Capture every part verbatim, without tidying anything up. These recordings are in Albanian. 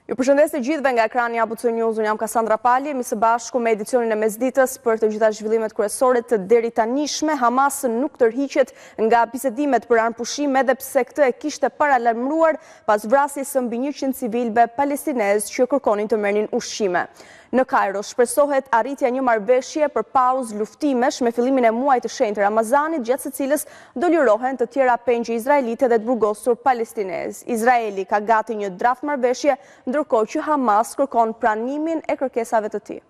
Ju përshëndes të gjithëve nga ekrani A B C News, unë jam Kassandra Palje, mi së bashku me edicionin e mesditës për të gjitha zhvillimet kryesore të deri tanishme. Hamas nuk tërhiqet nga bisedimet për armëpushim, edhe pse këtë e kishte paralajmëruar pas vrasjes së mbi njëqind civilëve palestinez që kërkonin të merrnin ushqime. Në Kairo shpresohet arritja një marrëveshje për pauzë luftimesh me fillimin e muajit të shenjtë Ramazanit, gjatë së cilës do lirohen të tjera pengje izraelite dhe të burgosur palestinez. Izraeli ka gati një draft marrëveshje, ndërkohë që Hamas kërkon pranimin e kërkesave të tij.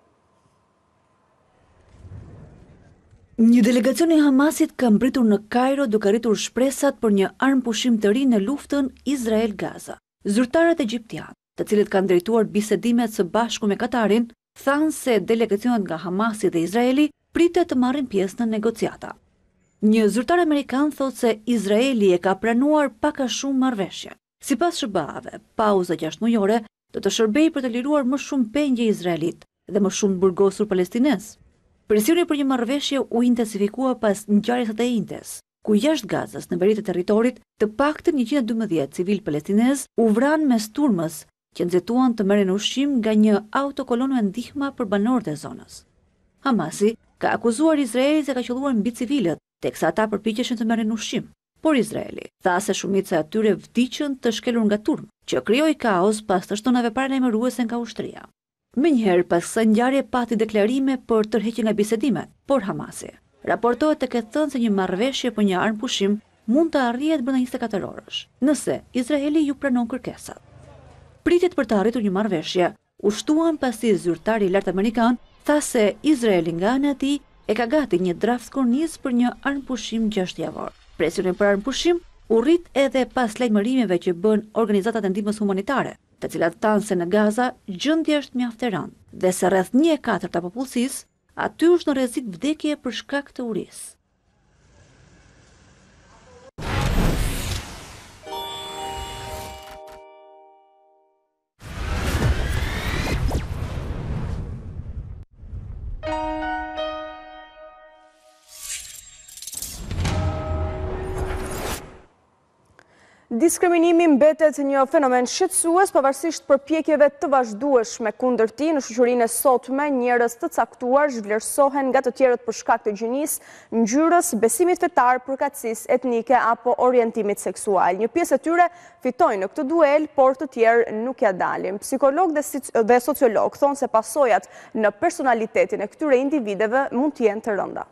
Një delegacion i Hamasit ka mbritur në Kairo duke arritur shpresat për një armëpushim të ri në luftën Izrael-Gaza. Zyrtarët egjiptianë, të cilët kanë drejtuar bisedimet së bashku me Katarin, thanë se delegacionet nga Hamasi dhe Izraeli pritet të marrin pjesë në negociata. Një zyrtar amerikan thotë se Izraeli e ka pranuar pak a shumë marrëveshje. Sipas S B A-ve, pauza gjashtë mujore do të shërbejë për të liruar më shumë pengje izraelit dhe më shumë burgosur palestinez. Presioni për një marrëveshje u intensifikua pas ngjarjes së Intes, ku jashtë Gazës në veri të territorit të paktën njëqind e dymbëdhjetë civil palestinez u vranë mes turmës që nxituan të merren ushqim nga një autokolon me ndihma për banorët e zonës. Hamasi ka akuzuar Izraelin se ka qelluar mbi civilët, teksa ata përpiqeshin të merrin ushqim. Por Izraeli tha se shumica e atyre vdiqën të shkelur nga turma, që krijoi kaos pas të shtonave paralajmëruese nga ushtria. Menjëherë pas kësaj ngjarje pati deklarime për tërheqje nga bisedimet, por Hamasi raportohet të ketë thënë se një marrëveshje për një armëpushim mund të arrihet brenda njëzet e katër orësh, nëse Izraeli ju pranon kërkesat. Pritet për të arritur një marrëveshje u shtuan pasi zyrtari i lartë amerikan tha se Izraeli nga ana e tij e ka gati një draft kornizë për një armëpushim gjashtë javor. Presioni për armëpushim u rrit edhe pas lajmërimeve që bën organizatat e ndihmës humanitare, të cilat thanë se në Gaza gjendja është mjaft e rëndë dhe se rreth një e katërt të popullsisë aty është në rrezik vdekje për shkak të urisë. Diskriminimi mbetet një fenomen shqetësues pavarësisht përpjekjeve të vazhdueshme kundër tij. Në shoqërinë e sotme, njerëz të caktuar zhvlerësohen nga të tjerët për shkak të gjinisë, ngjyrës, besimit fetar, përkatësisë etnike apo orientimit seksual. Një pjesë e tyre fitojnë në këtë duel, por të tjerë nuk ja dalin. Psikologë dhe sociologë thonë se pasojat në personalitetin e këtyre individeve mund të jenë të rënda.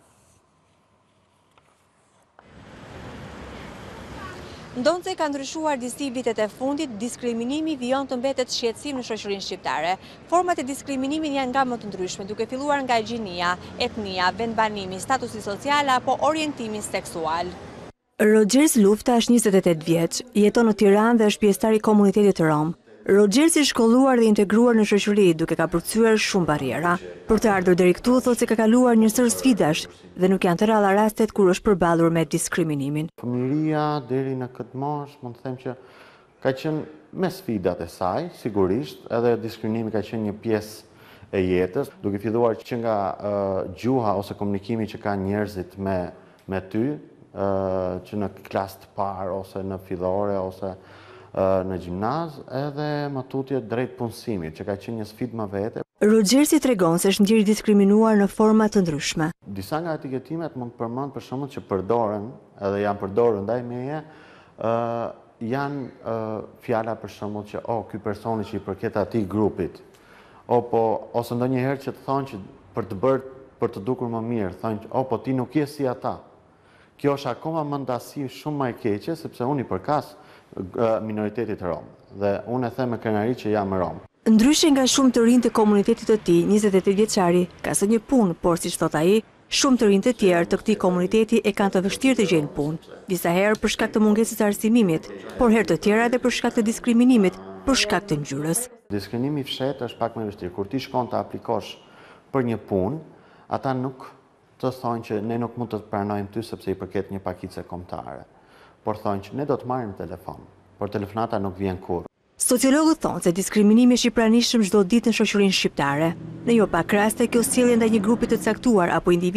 Ndonse ka ndryshuar disi vitet e fundit, diskriminimi vijon të mbetet shqetësim në shoqërinë shqiptare. Format e diskriminimit janë nga më të ndryshme, duke filluar nga gjinia, etnia, vendbanimi, statusi social apo orientimi seksual. Rogers Lufta është njëzet e tetë vjeç, jeton në Tiranë dhe është pjesëtar i komunitetit rom. Rogers i shkolluar dhe integruar në shoqëri duke ka përcyer shumë barriera. Për të ardhur deri këtu thotë se ka kaluar një sër sfidash dhe nuk janë të rralla rastet kur është përballur me diskriminimin. Fëmijëria deri në këtë moshë mund të them që ka qenë me sfidat e saj, sigurisht, edhe diskriminimi ka qenë një pjesë e jetës, duke filluar që nga uh, gjuha ose komunikimi që kanë njerëzit me me ty, uh, që në klasë të parë ose në fillore ose në gjimnaz, edhe më tutje drejt punësimit, që ka qenë një sfidë më vete. Rogersi tregon se është njëri diskriminuar në forma të ndryshme. Disa nga etiketimet mund të përmend për shembull që përdoren, edhe janë përdorur ndaj meje, uh, janë uh, fjala për shembull që oh, ky personi që i përket atij grupit, o po ose ndonjëherë që të thonë që për të bërë për të dukur më mirë, thonë oh, po ti nuk je si ata. Kjo është akoma më ndasi shumë më e keqe sepse unë i përkas minoritetit rom dhe unë e them me kënaqësi që jam rom. Ndryshe nga shumë të rinj të komunitetit të tij, njëzet e tetë vjeçari ka së një punë, por siç thot ai, shumë të rinj të tjerë të këtij komuniteti e kanë të vështirë të gjejnë punë. Disa herë për shkak të mungesës së arsimimit, por herë të tjera edhe për shkak të diskriminimit, për shkak të ngjyrës. Diskriminimi i fshehtë është pak më i vështirë. Kur ti shkon të aplikosh për një punë, ata nuk të thonë që ne nuk mund të pranojmë ty sepse i përket një pakice kombëtare. Por thonë që ne do të marrim telefon, por telefonata nuk vjen kurrë. Sociologët thonë se diskriminimi është i pranishëm çdo ditë në shoqërinë shqiptare. Në jo pak raste kjo sjellje ndaj një grupi të caktuar apo individi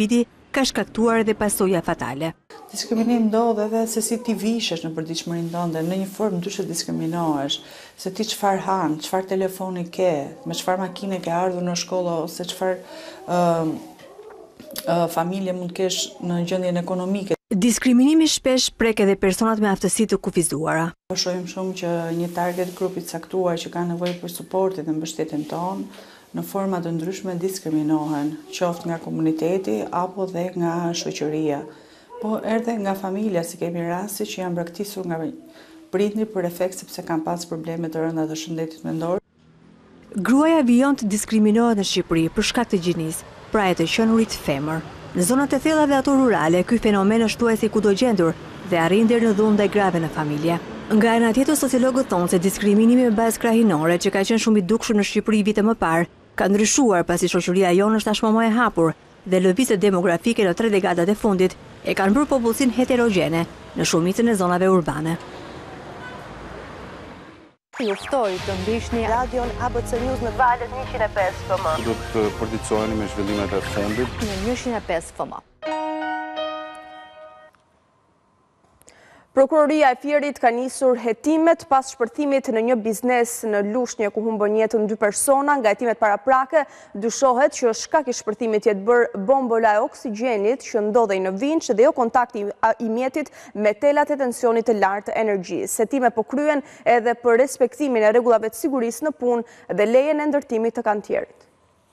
ka shkaktuar edhe pasoja fatale. Diskriminim ndodh edhe se si ti vishesh në përditshmërinë tënde, në një formë ndryshe diskriminohesh, se ti çfarë han, çfarë telefoni ke, me çfarë makine ke ardhur në shkollë ose çfarë uh, uh, familje mund të kesh në gjendjen ekonomike. Diskriminimi shpesh prek edhe personat me aftësi të kufizuara. Po shohim shumë që një target grupi të caktuar që ka nevojë për suportin dhe mbështetjen tonë, në forma të ndryshme diskriminohen, qoftë nga komuniteti apo dhe nga shoqëria, po edhe nga familja, si kemi raste që janë braktisur nga prindri për efekt sepse kanë pas probleme të rënda të shëndetit mendor. Gruaja vijon të diskriminohet në Shqipëri për shkak të gjinisë, pra e të qenurit femër. Në zonat e thella dhe ato rurale, ky fenomen është thuajse kudogjendur dhe arrin deri në dhunë ndaj grave në familje. Nga ana tjetër, sociologët thonë se diskriminimi me bazë krahinore, që ka qenë shumë i dukshëm në Shqipëri vite më parë, ka ndryshuar pasi shoqëria jonë është tashmë më e hapur dhe lëvizjet demografike në tre dekadat e fundit e kanë bërë popullsinë heterogjene në shumicën e zonave urbane. Ju ftoj të ndiqni radion A B C News në valët njëqind e pesë F M. Do të përdiqoheni me zhvillimet e fundit në njëqind e pesë F M. Prokuroria e Fierit ka nisur hetimet pas shpërthimit në një biznes në Lushnjë ku humbën jetën dy persona. Nga hetimet paraprake dyshohet që shkak i shpërthimit jetë bërë bombola e oksigjenit që ndodhej në vinç dhe jo kontakti i mjetit me telat e tensionit të lartë të energjisë. Hetime po kryen edhe për respektimin e rregullave të sigurisë në punë dhe lejen e ndërtimit të kantierit.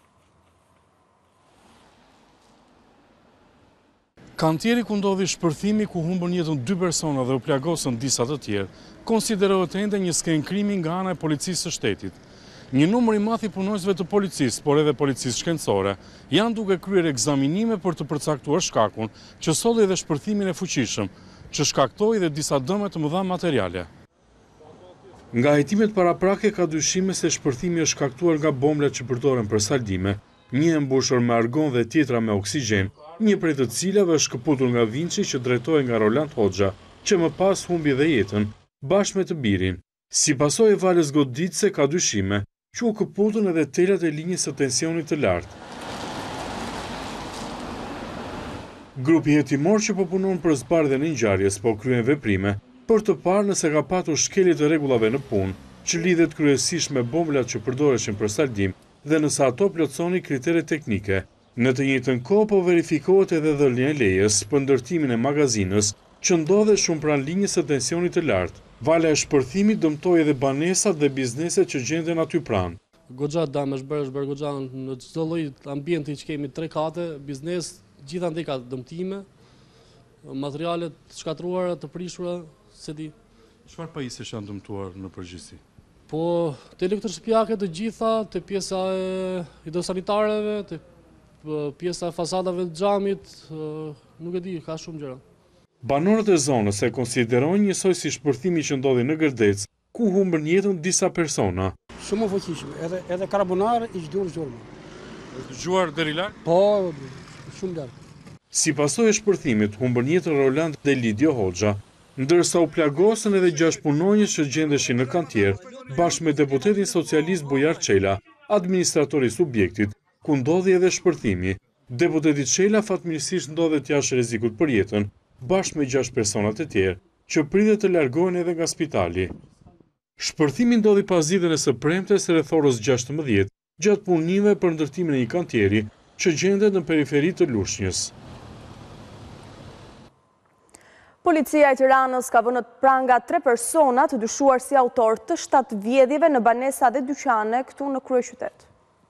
Kantieri ku ndodhi shpërthimi ku humbën jetën dy persona dhe u plagosën disa të tjerë, konsiderohet ende një skenë krimi nga ana e policisë së shtetit. Një numër i madh i punonjësve të policisë, por edhe policisë shkencore, janë duke kryer ekzaminime për të përcaktuar shkakun që solli dhe shpërthimin e fuqishëm, që shkaktoi dhe disa dëme të mëdha materiale. Nga hetimet paraprake ka dyshime se shpërthimi është shkaktuar nga bomblat që përdoren për saldime, një e mbushur me argon dhe tjetra me oksigjen, një prej të cilave është shkëputur nga vinçi që drejtohej nga Roland Hoxha, që më pas humbi dhe jetën, bashkë me të birin. Si pasojë e valës goditëse ka dyshime, që u këputën edhe telat e linjës së tensionit të lartë. Grupi hetimor që po punon për zbardhjen e ngjarjes po kryen veprime për të parë nëse ka patur shkelje të rregullave në punë, që lidhet kryesisht me bomblat që përdoreshin për saldim dhe nëse ato plotësoni kriteret teknike. Në të njëjtën kohë po verifikohet edhe dhënia e lejes për ndërtimin e magazinës që ndodhet shumë pranë linjës së tensionit të lartë. Vala e shpërthimit dëmtoi edhe banesat dhe bizneset që gjenden aty pranë. Goxha dëmesh bërë bërë goxha në çdo lloj ambienti që kemi tre kate, biznes, gjithandaj ka dëmtime, materiale të shkatruara, të prishura, se di. Çfarë pajisjesh janë dëmtuar në përgjithësi? Po, të elektroshtëpiake të gjitha, të pjesa e hidrosanitareve, të pjesa e fasadave të xhamit, nuk e di, ka shumë gjëra. Banorët e zonës e konsiderojnë njësoj si shpërthimi që ndodhi në Gërdec, ku humbën jetën disa persona. Shumë e fuqishme, edhe, edhe karbonare i zgjuar zhurmë. Zgjuar deri lart? Po, shumë lart. Si pasojë e shpërthimit, humbën jetën Roland dhe Lidio Hoxha, ndërsa u plagosën edhe gjashtë punonjës që gjendeshin në kantier, bashkë me deputetin socialist Bujar Çela, administratori i subjektit, ku ndodhi edhe shpërthimi. Deputeti Çela fatmirësisht ndodhet jashtë rrezikut për jetën, bashkë me gjashtë personat e tjerë, që pritet të largohen edhe nga spitali. Shpërthimi ndodhi pas ditën së premtes rreth orës gjashtëmbëdhjetë, gjatë punimeve për ndërtimin e një kantieri që gjendet në periferi të Lushnjës. Policia e Tiranës ka vënë pranga tre persona të dyshuar si autor të shtatë vjedhjeve në banesa dhe dyqane këtu në kryeqytet.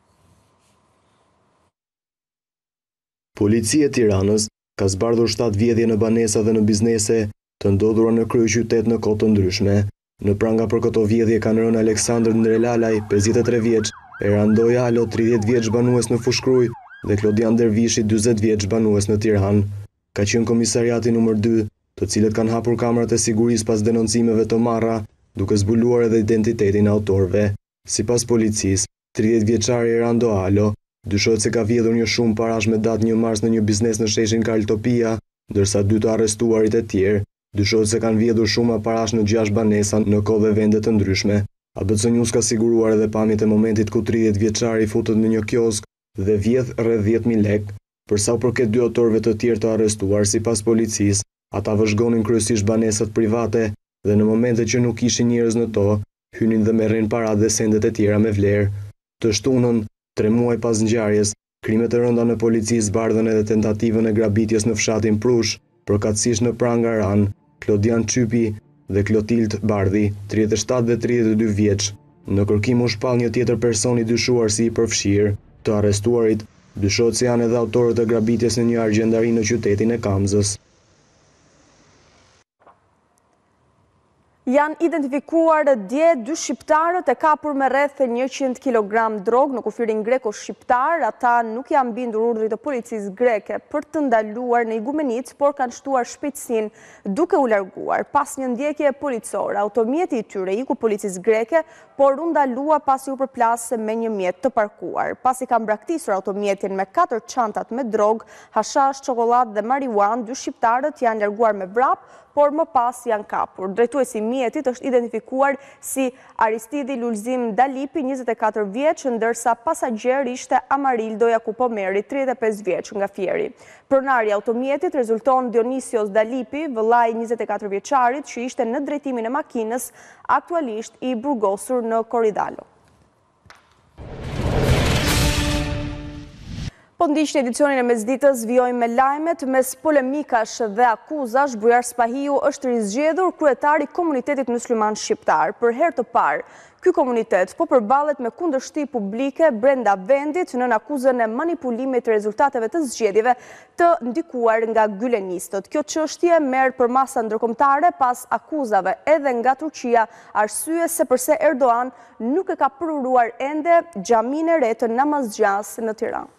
Policia e Tiranës ka zbardhur shtatë vjedhje në banesa dhe në biznese të ndodhura në kryeqytet në kohë të ndryshme. Në pranga për këto vjedhje kanë rënë Aleksandër Ndrelalaj, pesëdhjetë e tre vjeç, Erandoj Alo, tridhjetë vjeç banues në Fushkruj dhe Klodian Dervishi, dyzet vjeç banues në Tiranë. Ka qenë komisariati numër dy, të cilët kanë hapur kamerat e sigurisë pas denoncimeve të marra, duke zbuluar edhe identitetin e autorëve. Sipas policisë, tridhjetë vjeçari Erando Alo dyshohet se ka vjedhur një shumë parash me datë një mars në një biznes në sheshin Karltopia, ndërsa dy të arrestuarit e tjerë dyshohet se kanë vjedhur shumë parash në gjashtë banesa në kohë dhe vende të ndryshme. A B C News ka siguruar edhe pamjet e momentit ku tridhjetë vjeçari futet në një kiosk dhe vjedh rreth dhjetë mijë lekë, Përsa u përket dy autorëve të tjerë të arrestuar, sipas policisë, ata vëzhgonin kryesisht banesat private dhe në momente që nuk ishin njerëz në to, hynin dhe merrin paratë dhe sendet e tjera me vlerë. Të shtunën, tre muaj pas ngjarjes, krimet e rënda në polici zbardhën edhe tentativën e grabitjes në fshatin Prush, përkatësisht në Prangaran, Klodian Çypi dhe Klotild Bardhi, tridhjetë e shtatë dhe tridhjetë e dy vjeç. Në kërkim u shpall një tjetër person i dyshuar si i përfshirë. Të arrestuarit dyshohet se janë edhe autorët e grabitjes në një argjendari në qytetin e Kamzës. Janë identifikuar dje dy shqiptarët e kapur me rreth njëqind kilogram drogë në kufirin greko-shqiptar. Ata nuk janë bindur urdhrit të policisë greke për të ndaluar në Igumenit, por kanë shtuar shpejtësinë duke u larguar. Pas një ndjekje policore, automjeti i tyre iku policisë greke, por u ndalua pasi u përplasë me një mjet të parkuar. Pasi kanë braktisur automjetin me katër çantat me drogë, hashash, çokoladë dhe marijuan, dy shqiptarët janë larguar me vrap, por më pas janë kapur. Drejtuesi i mjetit është identifikuar si Aristidi Lulzim Dalipi, njëzet e katër vjeç, ndërsa pasagjer ishte Amarildo Jakupomeri, tridhjetë e pesë vjeç nga Fieri. Pronari i automjetit rezulton Dionisios Dalipi, vëllai i njëzet e katër vjeçarit që ishte në drejtimin e makinës, aktualisht i burgosur në Korridalo. Po ndiqni edicionin e mesditës, vijojmë me lajmet. Mes polemikash dhe akuzash, Bujar Spahiu është rizgjedhur kryetari i komunitetit musliman shqiptar. Për herë të parë, ky komunitet po përballet me kundërshti publike brenda vendit nën akuzën e manipulimit të rezultateve të zgjedhjeve të ndikuar nga gylenistët. Kjo çështje merr për masa ndërkombëtare pas akuzave edhe nga Turqia, arsye se përse Erdogan nuk e ka përuruar ende xhaminë e re të Namazgjas në Tiranë.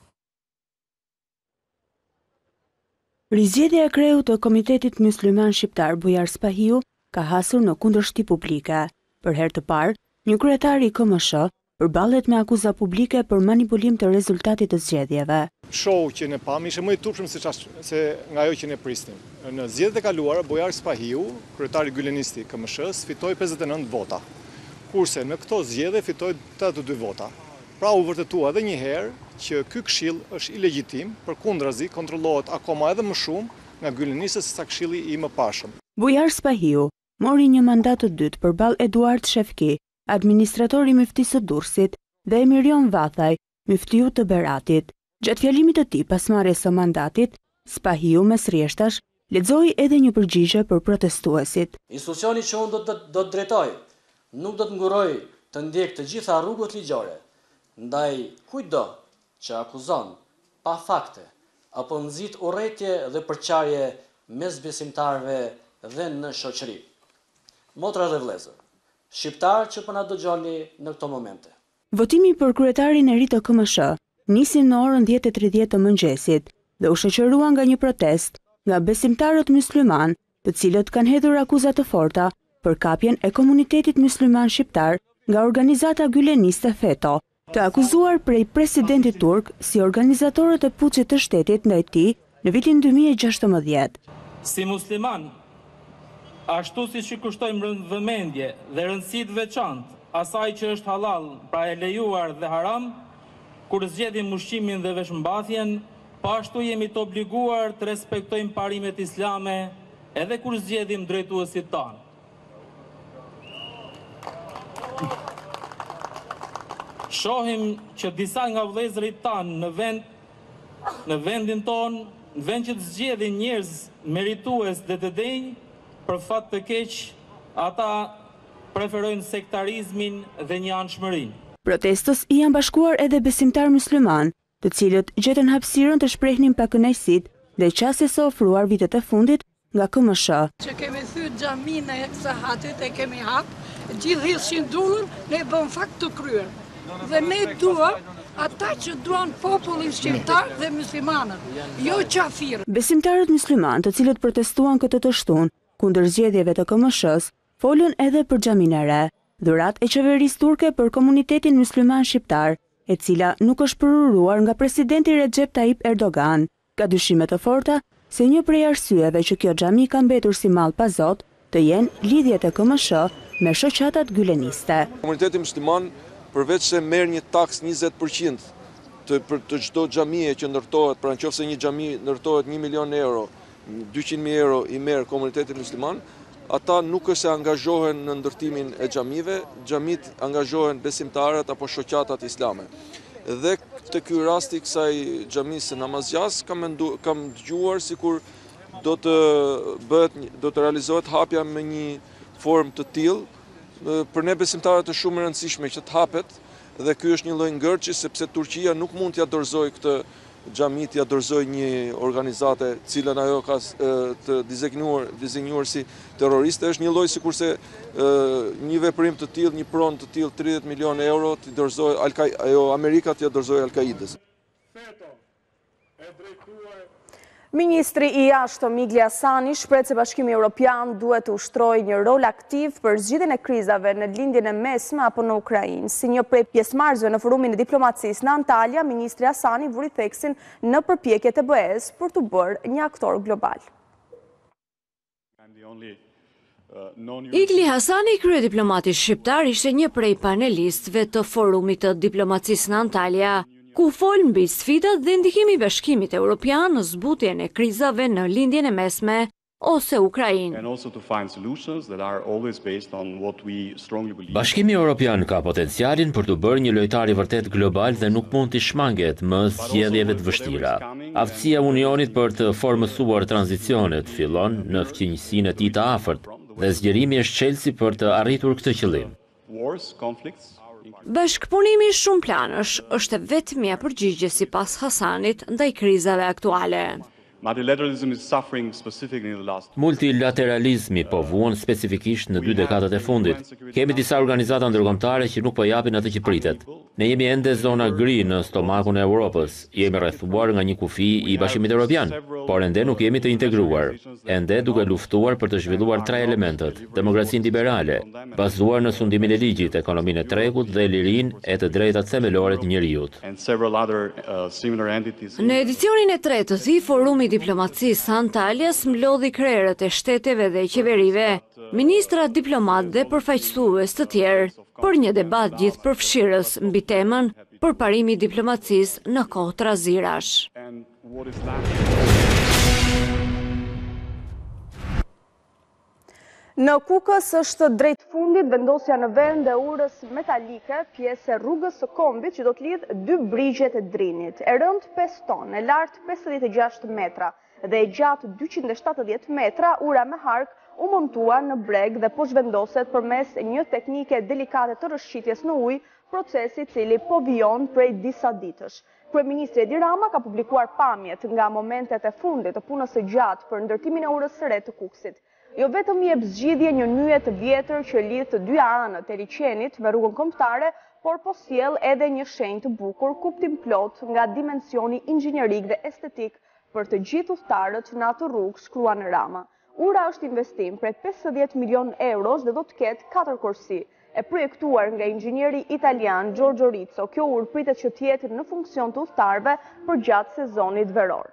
Rizgjedhja e kreut të Komitetit Musliman Shqiptar Bujar Spahiu ka hasur në kundërshti publike. Për herë të parë, një kryetari i K M S H përballet me akuza publike për manipulim të rezultatit të zgjedhjeve. Show që ne pam ishte më i turpshëm se, se nga ajo që ne prisnim. Në zgjedhjet e kaluara, Bujar Spahiu, kryetari gylenisti i K M S H-s, fitoi pesëdhjetë e nëntë vota. Kurse në këto zgjedhje fitoi tetëdhjetë e dy vota. Pra u vërtetua edhe një herë që ky këshill është ilegjitim, përkundrazi kontrollohet akoma edhe më shumë nga gylenistët se sa këshilli i mëparshëm. Bujar Spahiu mori një mandat të dytë përballë Eduard Shefki, administratori i Myftisë së Durrësit, dhe Emirion Vathaj, myftiu të Beratit. Gjatë fjalimit të tij pas marrjes së mandatit, Spahiu mes rrjeshtash lexoi edhe një përgjigje për protestuesit. Institucioni që unë do të do të drejtoj, nuk do të nguroj të ndjek të gjitha rrugët ligjore, ndaj kujtdo që akuzon pa fakte apo nxit urrëtie dhe përçarje mes besimtarëve dhe në shoqëri. Motra dhe vëllezër, shqiptar që po na dëgjoni në këto momente. Votimi për kryetarin e ri të K M S H nisi në orën dhjetë e tridhjetë të mëngjesit dhe u shoqërua nga një protest nga besimtarët musliman, të cilët kanë hedhur akuza të forta për kapjen e komunitetit musliman shqiptar nga organizata gyleniste FETO, të akuzuar prej presidentit turk si organizatorët e puçit të shtetit ndaj tij në vitin dy mijë e gjashtëmbëdhjetë. Si musliman, ashtu si që kushtojmë vëmendje dhe rëndësi të veçantë asaj që është halal, pra e lejuar dhe haram, kur zgjedhim ushqimin dhe veshmbathjen, po ashtu jemi të obliguar të respektojmë parimet islame edhe kur zgjedhim drejtuesit tanë. Shohim që disa nga vëllezërit tanë në vend, në vendin tonë, në vend që të zgjedhin njerëz meritues dhe të denj, për fat të keq, ata preferojnë sektarizmin dhe një anshmërinë. Protestës i janë bashkuar edhe besimtar musliman, të cilët gjetën hapësirën të shprehnin pakënaqësitë dhe qasjes së ofruar vitet e fundit nga K M S H. Që kemi thyrë xhaminë e sahatit e kemi hap, gjithë hishin durën, ne bën fakt të kryer. Dhe ne duam ata që duan popullin shqiptar dhe muslimanët, jo qafirë. Besimtarët musliman, të cilët protestuan këtë të shtunë kundër zgjedhjeve të K M S H-s, folën edhe për xhaminë e re, dhurat e qeverisë turke për komunitetin musliman shqiptar, e cila nuk është përuruar nga presidenti Recep Tayyip Erdogan. Ka dyshime të forta se një prej arsyeve që kjo xhami ka mbetur si mall pa Zot të jenë lidhjet e K M S H me shoqatat gyleniste. Komuniteti musliman, përveç se merr një taks njëzet përqind të, për të çdo xhamie që ndërtohet, pra nëse një xhami ndërtohet një milion euro, dyqind mijë euro i merr komuniteti musliman, ata nuk është se angazhohen në ndërtimin e xhamive, xhamit angazhohen besimtarët apo shoqatat islame. Dhe të ky rasti kësaj xhamisë namazgjas kam mendu, kam dëgjuar sikur do të bëhet do të realizohet hapja me një formë të tillë. Për ne besimtarët është shumë e rëndësishme që të hapet dhe ky është një lloj ngërçi sepse Turqia nuk mund t'ia dorëzojë këtë xhami, t'ia dorëzojë një organizate cilën ajo ka të dizenjuar dizenjuar si terroriste. Është një lloj sikurse një veprim të tillë, një pronë të tillë tridhjetë milionë euro t'i dorëzojë ajo Amerika t'ia dorëzojë Al-Qaidës. Ministri i jashtëm Migli Hasani shpreh se Bashkimi Evropian duhet të ushtrojë një rol aktiv për zgjidhjen e krizave në lindjen e mesme apo në Ukrainë. Si një prej pjesëmarrësve në forumin e diplomacisë në Antalya, ministri Hasani vuri theksin në përpjekjet e B E-s për të bërë një aktor global. Migli Hasani, kryediplomati shqiptar, ishte një prej panelistëve të forumit të diplomacisë në Antalya, ku fol mbi sfidat dhe ndikimi i Bashkimit Evropian në zbutjen e krizave në lindjen e mesme ose Ukrainë. Bashkimi Evropian ka potencialin për të bërë një lojtar i vërtet global dhe nuk mund të shmanget më zgjedhjeve të vështira. Aftësia e Unionit për të formësuar tranzicionet fillon në fqinjësinë e tij të afërt dhe zgjerimi është çelësi për të arritur këtë qëllim. Bashkëpunimi shumë planësh është vetmja përgjigje sipas Hasanit ndaj krizave aktuale. Multilateralizmi po vuan specifikisht në dy dekadat e fundit. Kemi disa organizata ndërkombëtare që nuk po japin atë që pritet. Ne jemi ende zona gri në stomakun e Europës. Jemi rrethuar nga një kufi i Bashkimit Evropian, por ende nuk jemi të integruar. Ende duke luftuar për të zhvilluar tre elementet: demokracinë liberale, bazuar në sundimin e ligjit, ekonominë e tregut dhe lirinë e të drejtat themelore të njerëzit. Në edicionin e tretë të forumit diplomacisë Antalyas mlodhi krerët e shteteve dhe qeverive, ministra, diplomat dhe përfaqësues të tjerë për një debat gjithëpërfshirës mbi temën përparimi i diplomacisë në kohë trazirash. Në Kukës është drejt fundit vendosja në vend e urës metalike, pjesë e rrugës së Kombit që do të lidh dy brigjet e Drinit. E rënd pesë tonë, e lartë pesëdhjetë e gjashtë metra dhe e gjatë dyqind e shtatëdhjetë metra, ura me hark u montua në breg dhe po zhvendoset përmes një teknike delikate të rrëshqitjes në ujë, procesi i cili po vijon prej disa ditësh. Kryeministri Edi Rama ka publikuar pamjet nga momentet e fundit të punës së gjatë për ndërtimin e urës së re të Kukësit. Jo vetëm i jep zgjidhje një nyje të vjetër që lidh të dy anët e liçenit me rrugën kombëtare, por po sjell edhe një shenjë të bukur, kuptim plot nga dimensioni inxhinierik dhe estetik për të gjithë udhëtarët në atë rrugë, shkruan Rama. Ura është investim prej pesëdhjetë milion eurosh dhe do të ketë katër kursi. E projektuar nga inxhinieri italian Giorgio Rizzo, kjo urë pritet që të jetë në funksion të udhëtarëve për gjatë sezonit veror.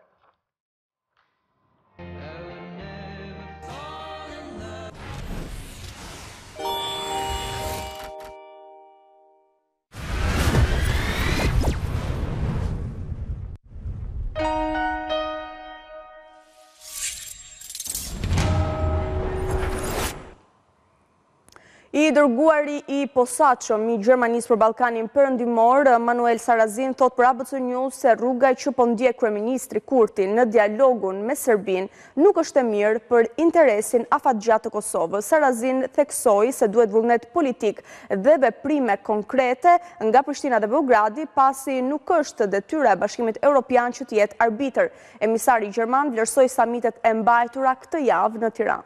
I dërguari i posaçëm i Gjermanisë për Ballkanin Perëndimor, Manuel Sarrazin, thot për A B C News se rruga që po ndjek kryeministri Kurti në dialogun me Serbinë nuk është e mirë për interesin afatgjatë të Kosovës. Sarrazin theksoi se duhet vullnet politik dhe veprime konkrete nga Prishtina dhe Beogradi, pasi nuk është detyra e Bashkimit Evropian që të jetë arbitër. Emisari gjerman vlerësoi samitet e mbajtura këtë javë në Tiranë.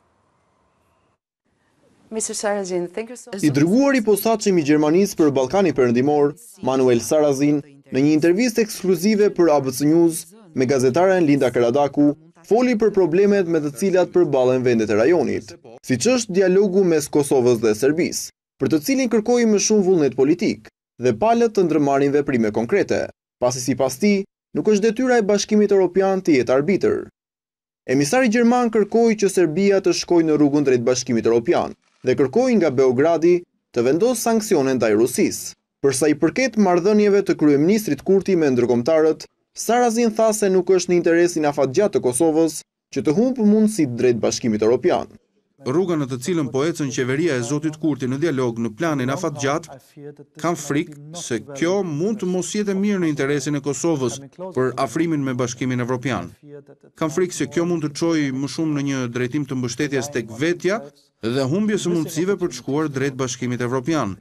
I dërguari i posaçëm i Gjermanisë për Ballkanin Perëndimor, Manuel Sarrazin, në një intervistë ekskluzive për A B C News me gazetaren Linda Karadaku, foli për problemet me të cilat përballen vendet e rajonit, siç është dialogu mes Kosovës dhe Serbisë, për të cilin kërkoi më shumë vullnet politik dhe palët të ndërmarrin veprime konkrete, pasi sipas tij nuk është detyra e Bashkimit Evropian të jetë arbitër. Emisari gjerman kërkoi që Serbia të shkojë në rrugën drejt Bashkimit Evropian dhe kërkoi nga Beogradi të vendosë sanksione ndaj Rusisë. Përsa i përket marrëdhënieve të kryeministrit Kurti me ndërkombëtarët, Sarazin tha se nuk është në interesin afatgjat të Kosovës që të humbë mundësitë drejt Bashkimit Evropian. Rruga në të cilën po ecën qeveria e Zotit Kurti në dialog në planin afatgjat, kam frikë se kjo mund të mos jetë mirë në interesin e Kosovës për afrimin me Bashkimin Evropian. Kam frikë se kjo mund të çojë më shumë në një drejtim të mbështetjes tek vetja dhe humbjes së mundësive për të shkuar drejt Bashkimit Evropian.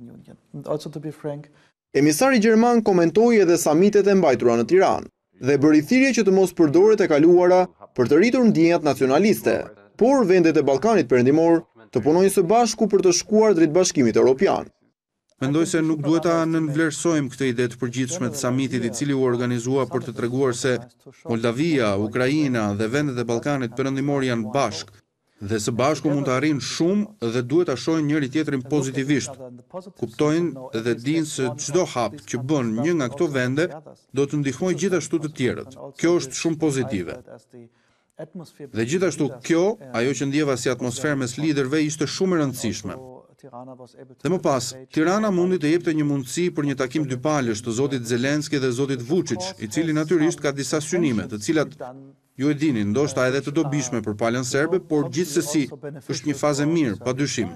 Emisari gjerman komentoi edhe samitet e mbajtura në Tiranë dhe bëri thirrje që të mos përdoret e kaluara për të rritur ndjenjat nacionaliste, por vendet e Ballkanit Perëndimor të punojnë së bashku për të shkuar drejt Bashkimit Evropian. Mendoj se nuk duhet ta nënvlerësojmë këtë ide të përgjithshme të samitit i cili u organizua për të treguar se Moldavia, Ukraina dhe vendet e Ballkanit Perëndimor janë bashk dhe së bashku mund të arrijnë shumë dhe duhet ta shohin njëri tjetrin pozitivisht. Kuptojnë dhe dinë se çdo hap që bën një nga këto vende do të ndihmojë gjithashtu të tjerët. Kjo është shumë pozitive. Dhe gjithashtu kjo, ajo që ndjeva si atmosferë mes liderëve ishte shumë e rëndësishme. Dhe më pas, Tirana mundi të jepte një mundësi për një takim dypalësh të zotit Zelenski dhe zotit Vučić, i cili natyrisht ka disa synime, të cilat ju e dini, ndoshta edhe të dobishme për palën serbe, por gjithsesi është një fazë e mirë, padyshim.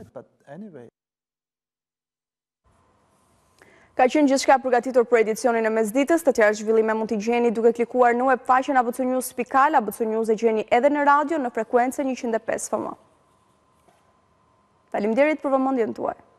Ka qenë gjithçka përgatitur për edicionin e mesditës, të tjera zhvillime mund t'i gjeni duke klikuar në webfaqen A B C News pikë al, A B C News e gjeni edhe në radio në frekuencën njëqind e pesë F M. Faleminderit për vëmendjen tuaj.